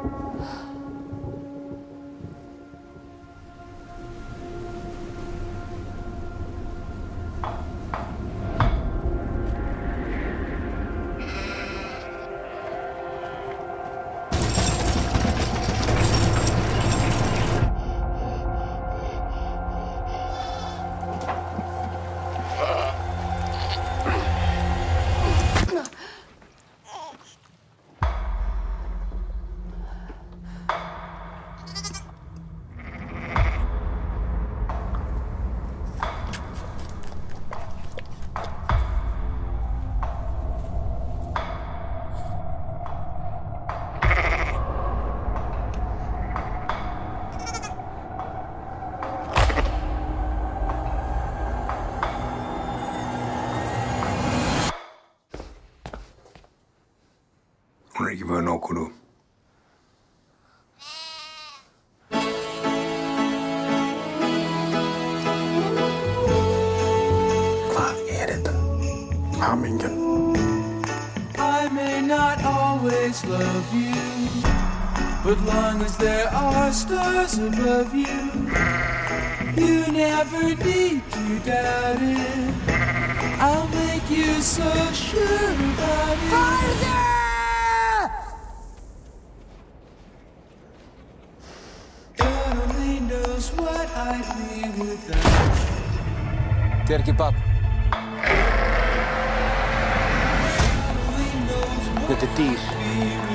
Hún ekki vön okkur nú. Hvað þetta? Hamingjan. I may not always love you, but long as there are stars above you, you never need to doubt it. I'll make you so sure about it. Farther! What I'd be without. Þetta ekki barn. Þetta dýr.